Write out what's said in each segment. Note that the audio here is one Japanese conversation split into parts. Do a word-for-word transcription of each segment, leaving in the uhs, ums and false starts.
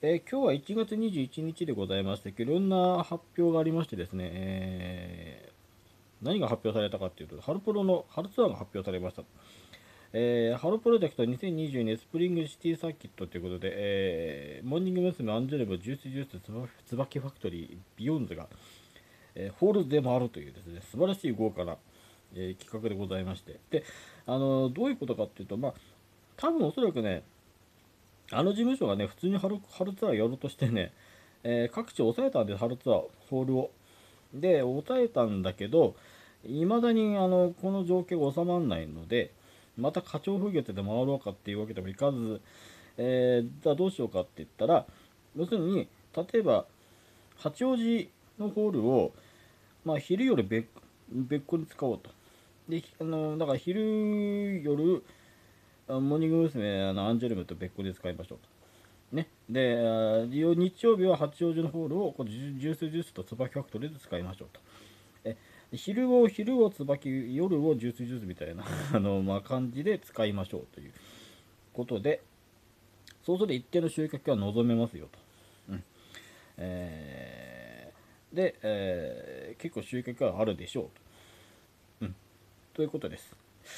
えー今日はいちがつにじゅういちにちでございまして、いろんな発表がありましてですね、えー何が発表されたかというと、ハロプロの春ツアーが発表されました。えーハロプロジェクトにせんにじゅうにスプリングシティサーキットということで、えーモーニング娘。アンジュルム、ジュースジュース、つば椿ファクトリー、ビヨンズが、えーホールで回るというですね、素晴らしい豪華な、えー企画でございまして、で、あのーどういうことかっていうと、まあ、多分おそらくね、あの事務所がね、普通に春春ツアーやろうとしてね、えー各地抑えたんで、春ツアー、ホールを。で、抑えたんだけど、いまだにあのこの状況が収まらないので、また花鳥風月で回ろうかっていうわけでもいかず、えーじゃあどうしようかって言ったら、要するに、例えば、八王子のホールを、まあ、昼夜別別個に使おうと。で、あのだから昼夜、あモーニング娘。あのアンジュルムと別個で使いましょうと。ね。で、あ日曜日は八王子のホールをこうジュジュースジュースと椿ファクトリーで使いましょうと。え昼を昼を椿、夜をジュースジュースみたいなあの、まあ、感じで使いましょうということで、そうすると一定の集客は望めますよと。うんえーで、えー結構集客はあるでしょうと。うん、ということです。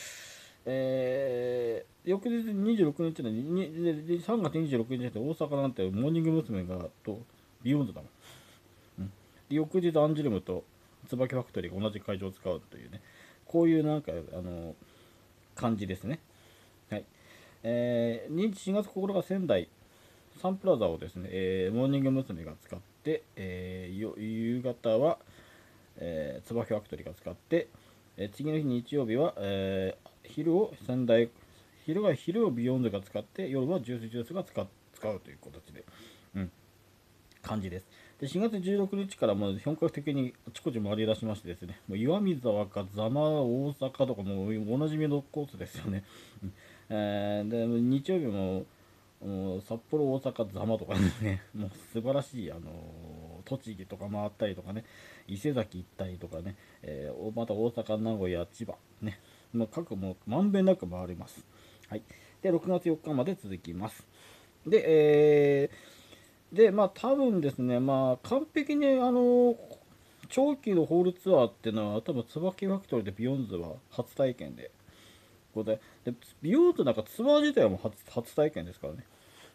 えー、翌日にじゅうろくにちのにでさんがつにじゅうろくにちで大阪なんてモーニング娘。がとビヨンズだもん。うん、で翌日アンジュルムと椿ファクトリーが同じ会場を使うというね、こういうなんかあの感じですね。はい。えー、しがつここのか仙台サンプラザをですね、えーモーニング娘。が使って、えー夕方は、えー、椿ファクトリーが使って、えー次の日日曜日は、えー昼を仙台、昼は昼をビヨンドが使って、夜はジュースジュースが使う使うという形で、うん、感じです。で、しがつじゅうろくにちからもう本格的にあちこち回り出しましてですね、もう岩見沢か座間大阪とかもうおなじみのコースですよね。うんえーで、日曜日ももう札幌、大阪、座間とかね、もう素晴らしい、あのー栃木とか回ったりとかね、伊勢崎行ったりとかね、えーまた大阪、名古屋、千葉、ね、もう各もうまんべんなく回ります。はい。で、ろくがつよっかまで続きます。で、えーで、まあ多分ですね、まあ完璧にあの長期のホールツアーっていうのは多分椿ファクトリーでビヨンズは初体験で、これででビヨンズなんかツアー自体はもう初初体験ですからね。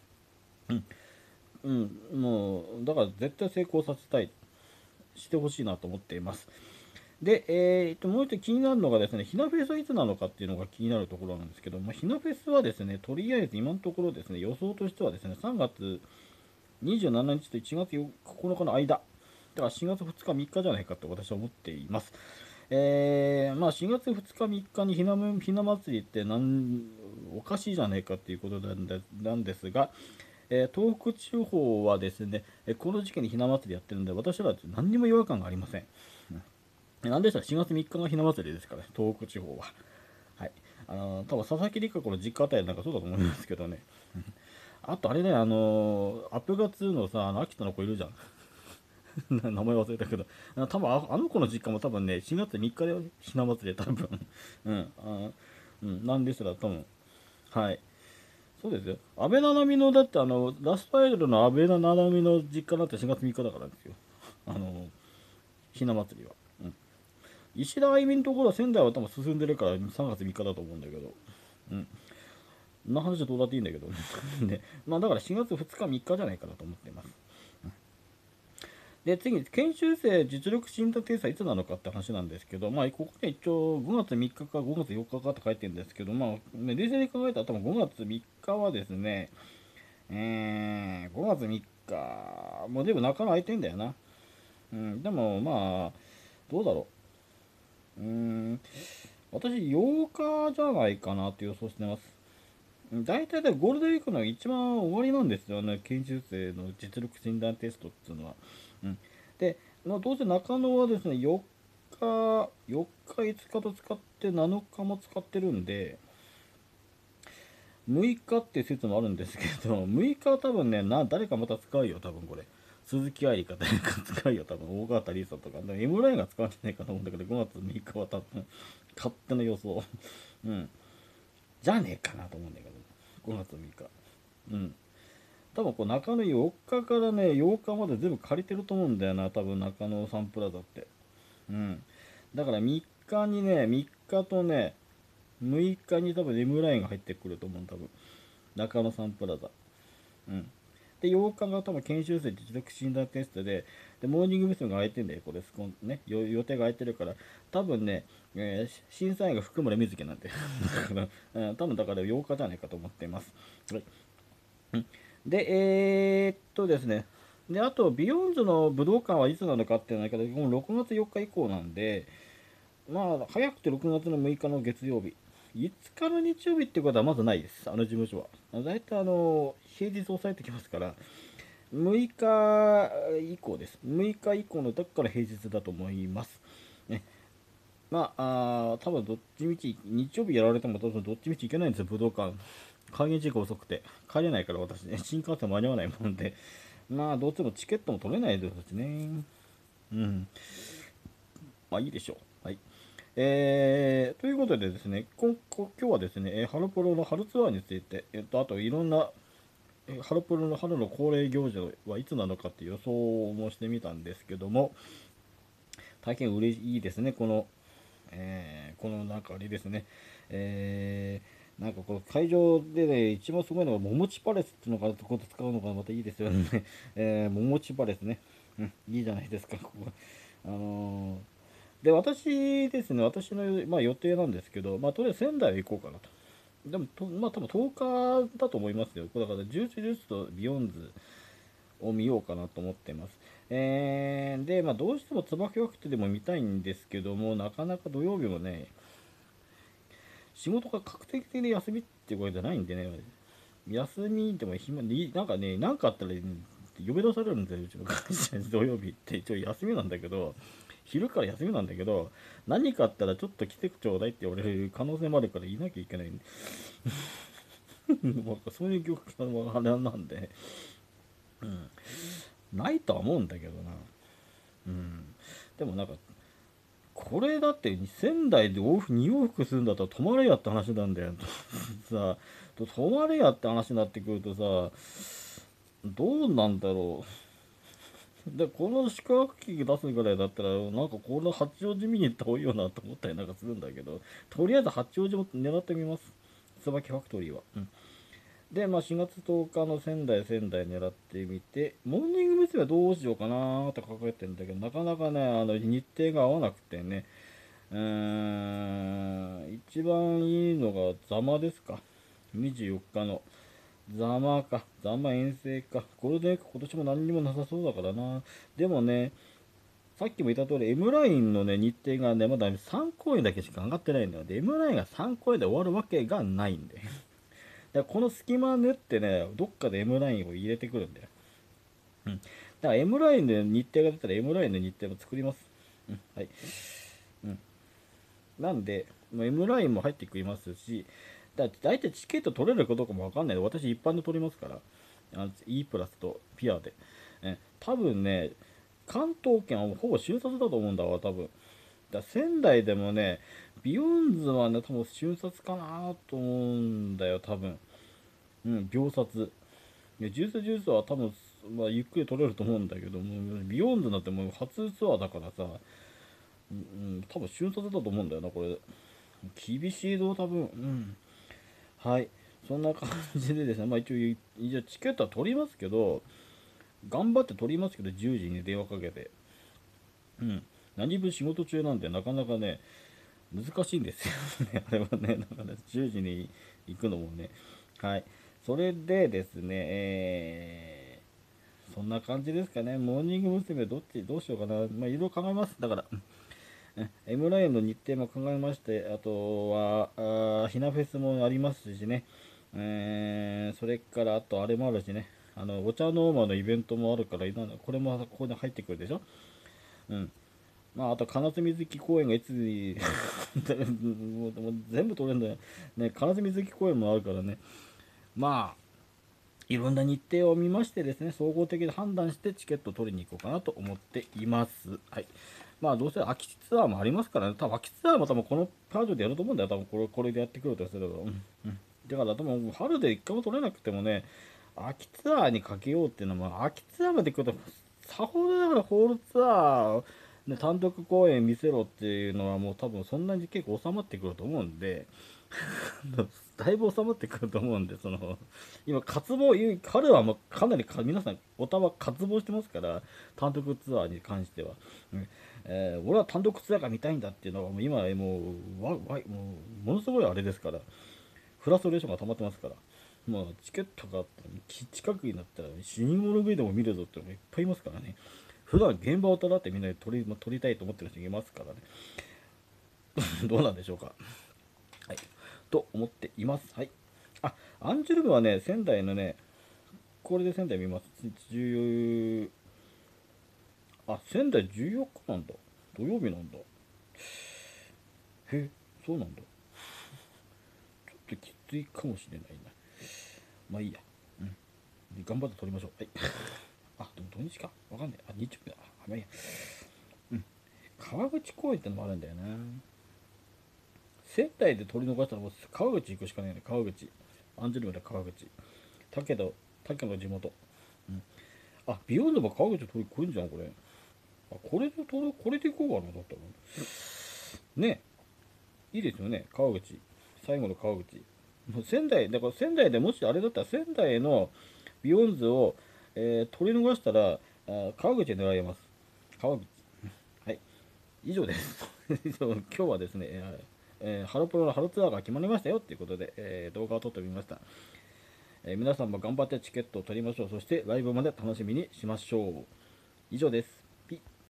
うん、もうだから絶対成功させたい、してほしいなと思っています。で、えー、ともう一つ気になるのがですね、ひなフェスはいつなのかっていうのが気になるところなんですけど、まあ、ひなフェスはですね、とりあえず今のところですね、予想としてはですね、さんがつにじゅうしちにちといちがつここのかの間、だからしがつふつかみっかじゃないかと私は思っています。えー、まあしがつふつかみっかにひなひな祭りってなんおかしいじゃないかっていうことなんでなんですが、えー東北地方はですね、えこの時期にひな祭りやってるんで、私は何にも違和感がありません。なんでしたらしがつみっかがひな祭りですからね、東北地方は。はい。あのー、多分佐々木里香子の実家あたりなんかそうだと思いますけどね。あとあれね、あのー、アップガツーのさ、あの秋田の子いるじゃん。名前忘れたけど、あ多分ああの子の実家も多分ね、しがつみっかでひな祭りで多分、うん、あうん、なんですら多分、はい。そうですよ。安倍七海の、だってあの、ラストアイドルの安倍七海の実家なんてしがつみっかだからですよ。あの、ひな祭りは。うん。石田あゆみのところは仙台は多分進んでるからさんがつみっかだと思うんだけど、うん。そんな話はどうだっていいんだけど、ね。まあだからしがつふつかみっかじゃないかなと思っています。で、次に、研修生実力診断テストはいつなのかって話なんですけど、まあ、ここで一応ごがつみっかかごがつよっかかって書いてるんですけど、まあ、ね、冷静に考えたら多分ごがつみっかはですね、えー、ごがつみっか、もうでも中野空いてんだよな。うん、でもまあ、どうだろう。うーん、私ようかじゃないかなって予想してます。大体でゴールデンウィークの一番終わりなんですよね、研修生の実力診断テストっていうのは。うん、で、まあ、どうせ中野はですね、よっか、よっか、いつかと使ってなのかも使ってるんで、むいかっていう説もあるんですけど、むいかは多分ね、な誰かまた使うよ、多分これ。鈴木愛理か誰か使うよ、多分大川田理沙とか。エムラインが使うんじゃないかと思うんだけど、ごがつむいかは多分、勝手な予想。うん。じゃねえかなと思うんだけど、ごがつむいか。うん。 多分こう中野よっかからね、ようかまで全部借りてると思うんだよな、多分中野サンプラザって。うん。だからみっかにね、みっかとね、むいかに多分 M ラインが入ってくると思う、多分。中野サンプラザ。うん。で、ようかが多分研修生実力診断テストで、で、モーニング娘。が空いてんだよ、これ、スコンね、予予定が空いてるから、多分ね、えー審査員が福村瑞希なんで、だから、うん、多分だからようかじゃないかと思っています。はい。うん。で、えーっとですね、で、あと、ビヨンズの武道館はいつなのかっていうのは、もうろくがつよっか以降なんで、まあ、早くてろくがつのむいかの月曜日。いつかの日曜日ってことはまずないです、あの事務所は。大体あの、平日抑えてきますから、むいか以降です。むいか以降の時から平日だと思います。ね、まあ、あ多分どっちみち、日曜日やられても多分どっちみち行けないんですよ、武道館。開園時間遅くて。帰れないから私ね、新幹線間に合わないもんで。まあ、どうしてもチケットも取れないですしね。うん。まあいいでしょう。はい。えー、ということでですね、今今日はですね、えーハロプロの春ツアーについて、えっと、あといろんな、えーハロプロの春の恒例行事はいつなのかっていう予想もしてみたんですけども、大変嬉しいですね、この、えーこのなんかあれですね、えーなんかこの会場でね、一番すごいのが、ももちパレスっていうのがここで使うのがまたいいですよね。えー、ももちパレスね。うん、いいじゃないですか、ここ。あのーで、私ですね、私の、まあ、予定なんですけど、まあ、とりあえず仙台行こうかなと。でも、とまあ、多分とおかだと思いますよ。だから、ジュースジュースとビヨンズを見ようかなと思ってます。えー、で、まあ、どうしても椿ファクトリーでも見たいんですけども、なかなか土曜日もね、仕事が確定的で休みっていうことじゃないんでね、休みでも暇に、なんかね、なんかあったら、呼び出されるんですよ、うちの会社に土曜日って。一応休みなんだけど、昼から休みなんだけど、何かあったらちょっと来てちょうだいって言われる可能性もあるからいなきゃいけない。なんかそういう業界のあれなんで、うん、ないとは思うんだけどな。うん。でもなんか、これだって仙台で往復に往復するんだったら泊まれやって話なんだよ。さ、泊まれやって話になってくるとさ、どうなんだろう。で、この宿泊費出すぐらいだったら、なんかこの八王子見に行った方がいいよなと思ったりなんかするんだけど、とりあえず八王子も狙ってみます。椿ファクトリーは。うん。で、まあ、しがつとおかの仙台、仙台狙ってみて、モーニング娘。はどうしようかなーって考えてんだけど、なかなかね、あの日程が合わなくてね、うーん、一番いいのがザマですか。にじゅうよっかの。ザマか。ザマ遠征か。ゴールデンウィーク今年も何にもなさそうだからな。でもね、さっきも言った通り、M ラインのね、日程がね、まださん公演だけしか上がってないんだよ。で、M ラインがさん公演で終わるわけがないんで。だからこの隙間縫ってね、どっかで M ラインを入れてくるんだよ。うん。だから M ラインで日程が出たら M ラインの日程も作ります。うん。はい。うん。なんで、まあ M ラインも入ってくりますし、だだいたいチケット取れるかどうかもわかんないで、私一般で取りますから、あの E プラスとピアで。え多分ね、関東圏はほぼ瞬殺だと思うんだわ、多分。だ仙台でもね、ビヨンズはね、多分瞬殺かなと思うんだよ、多分。うん、秒殺。いや、ジュースジュースは多分、まあ、ゆっくり取れると思うんだけども、ビヨンズなんてもう初ツアーだからさ、うん、多分瞬殺だと思うんだよな、これ。厳しいぞ、多分。うん。はい。そんな感じでですね、まあ一応、一応チケットは取りますけど、頑張って取りますけど、じゅうじに電話かけて。うん。何分仕事中なんで、なかなかね、難しいんですよね。あれはね、だからじゅうじに行くのもね。はい。それでですね、えー、そんな感じですかね。モーニング娘。どっち、どうしようかな。まあ、いろいろ考えます。だから、M ラインの日程も考えまして、あとは、あひなフェスもありますしね。えー、それから、あとあれもあるしね。あの、お茶ノーマのイベントもあるから、これもここに入ってくるでしょ。うん。まあ、あと、金津水木公園がいつにもうもう全部取れるんだよ。ね、金津水木公園もあるからね。まあ、いろんな日程を見ましてですね、総合的に判断してチケットを取りに行こうかなと思っています。はい。まあ、どうせ秋ツアーもありますからね、多分秋ツアーも多分このパージョでやると思うんだよ、多分これこれでやってくるとすれば。うんうん、だから、多分春でいっかいも取れなくてもね、 秋ツアーにかけようっていうのも、秋ツアーまで来ると、さほどだからホールツアー、ね、単独公演見せろっていうのはもう多分そんなに結構収まってくると思うんで、だいぶ収まってくると思うんで、その、今、渇望、彼はもうかなりか皆さん、おたは渇望してますから、単独ツアーに関しては。うんえー俺は単独ツアーが見たいんだっていうのは、もう今はもう、わわもう、ものすごいあれですから、フラストレーションが溜まってますから、まあ、チケットがき近くになったら、死に物食いでも見るぞってのがいっぱいいますからね。普段現場をただってみんなで撮り、まあ撮りたいと思ってる人いますからね。どうなんでしょうか。はい。と思っています。はい。あ、アンジュルムはね、仙台のね、これで仙台見ます。じゅう、あ、仙台じゅうよっかなんだ。土曜日なんだ。へ、そうなんだ。ちょっときついかもしれないな。まあいいや。うん。頑張って撮りましょう。はい。あ、でも土日か。わかんない。あ、日曜日だ。あ、まあいいや。うん。川口公園ってのもあるんだよな。仙台で取り逃したらもう川口行くしかないね。川口。アンジュルムで川口。竹田、竹の地元。うん。あ、ビヨンドも川口取り来るんじゃん、これ。あ、これで取る、これで行こうかな、だったら。ね。いいですよね。川口。最後の川口。もう仙台、だから仙台でもしあれだったら仙台のビヨンズを、えー取り逃したら、あ川口で狙います。川口。はい。以上です。今日はですね、えー、ハロプロのハロツアーが決まりましたよっていうことで、えー動画を撮ってみました。えー皆さんも頑張ってチケットを取りましょう。そしてライブまで楽しみにしましょう。以上です。